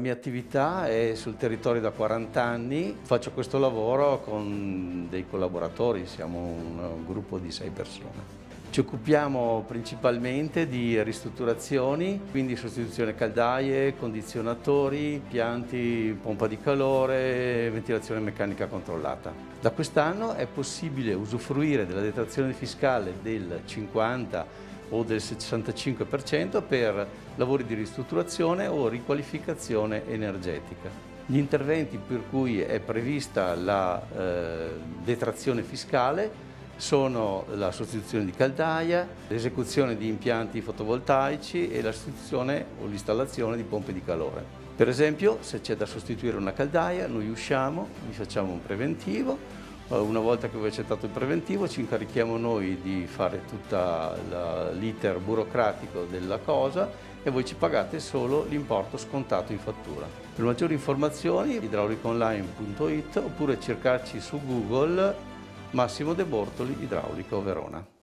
mia attività è sul territorio da 40 anni, faccio questo lavoro con dei collaboratori, siamo un gruppo di 6 persone. Ci occupiamo principalmente di ristrutturazioni, quindi sostituzione caldaie, condizionatori, impianti pompa di calore, ventilazione meccanica controllata. Da quest'anno è possibile usufruire della detrazione fiscale del 50 o del 65% per lavori di ristrutturazione o riqualificazione energetica. Gli interventi per cui è prevista la detrazione fiscale sono la sostituzione di caldaia, l'esecuzione di impianti fotovoltaici e la sostituzione o l'installazione di pompe di calore. Per esempio, se c'è da sostituire una caldaia, noi usciamo, vi facciamo un preventivo. Una volta che voi accettato il preventivo ci incarichiamo noi di fare tutto l'iter burocratico della cosa e voi ci pagate solo l'importo scontato in fattura. Per maggiori informazioni idraulicaonline.it oppure cercarci su Google Massimo De Bortoli Idraulico Verona.